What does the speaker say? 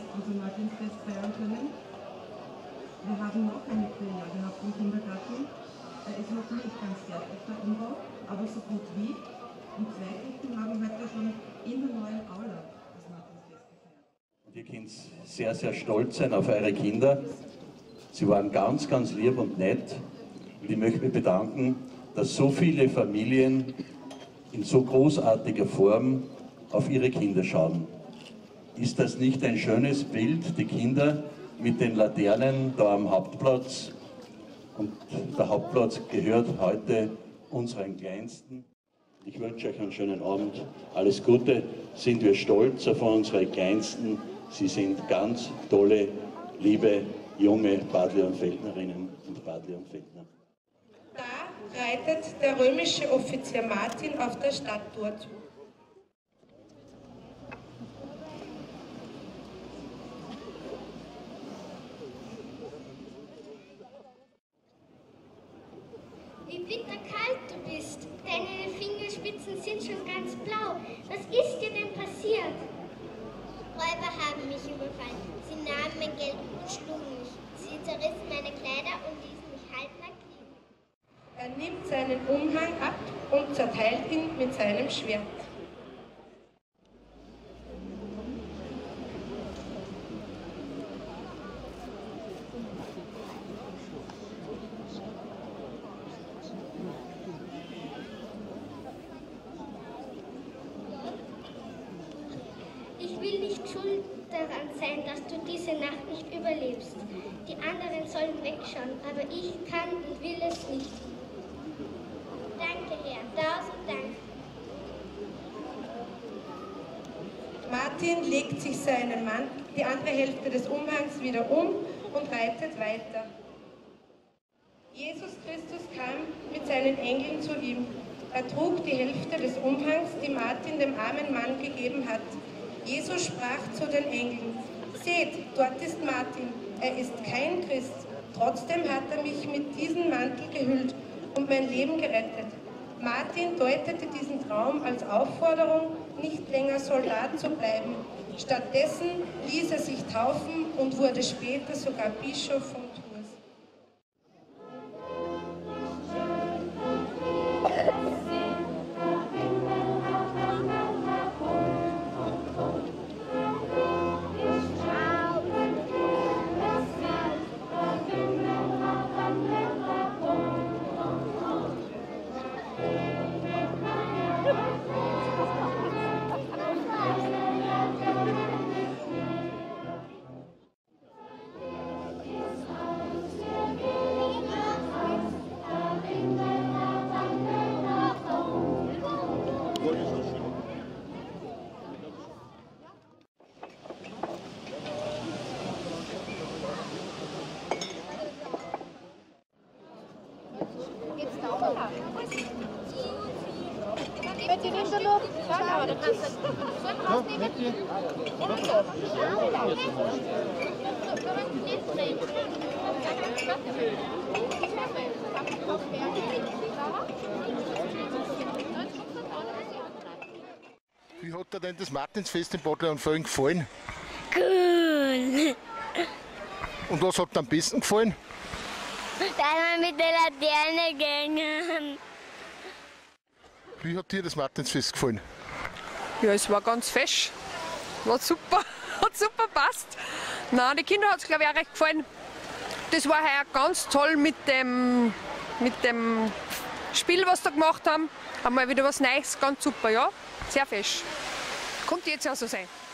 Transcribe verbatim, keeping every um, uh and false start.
unser Martinsfest feiern können. Wir haben noch eine Filiale gehabt im Kindergarten. Er ist noch nicht ganz fertig, der Umbau, aber so gut wie. Und zwei Gruppen haben heute schon in der neuen Aula das Martinsfest gefeiert. Ihr könnt sehr, sehr stolz sein auf eure Kinder. Sie waren ganz, ganz lieb und nett. Und ich möchte mich bedanken, dass so viele Familien in so großartiger Form auf ihre Kinder schauen. Ist das nicht ein schönes Bild, die Kinder mit den Laternen da am Hauptplatz? Und der Hauptplatz gehört heute unseren Kleinsten. Ich wünsche euch einen schönen Abend, alles Gute. Sind wir stolz auf unsere Kleinsten. Sie sind ganz tolle, liebe, junge Badler und Feldnerinnen und Badler und Feldner. Da reitet der römische Offizier Martin auf der Stadttor zu. Wie bitterkalt du bist. Deine Fingerspitzen sind schon ganz blau. Was ist dir denn passiert? Räuber haben mich überfallen. Sie nahmen mein Geld und schlugen mich. Sie zerrissen meine Kleider und ließen mich halbnackt liegen. Er nimmt seinen Umhang ab und zerteilt ihn mit seinem Schwert. Ich will nicht schuld daran sein, dass du diese Nacht nicht überlebst. Die anderen sollen wegschauen, aber ich kann und will es nicht. Danke, Herr. Tausend Dank. Martin legt sich seinen Mantel, die andere Hälfte des Umhangs wieder um und reitet weiter. Jesus Christus kam mit seinen Engeln zu ihm. Er trug die Hälfte des Umhangs, die Martin dem armen Mann gegeben hat. Jesus sprach zu den Engeln: Seht, dort ist Martin. Er ist kein Christ. Trotzdem hat er mich mit diesem Mantel gehüllt und mein Leben gerettet. Martin deutete diesen Traum als Aufforderung, nicht länger Soldat zu bleiben. Stattdessen ließ er sich taufen und wurde später sogar Bischof von Tours. Wie hat dir denn das Martinsfest in Bad Leonfelden gefallen? Cool. Und was hat dir am besten gefallen? Dass wir mit der Laterne gingen. Wie hat dir das Martinsfest gefallen? Ja, es war ganz fesch. War super. Hat super passt. Nein, die Kinder hat es, glaube ich, auch recht gefallen. Das war heuer ganz toll mit dem, mit dem Spiel, was sie gemacht haben. Haben wir wieder was Neues, ganz super, ja. Sehr fesch. Kommt jetzt auch so sein.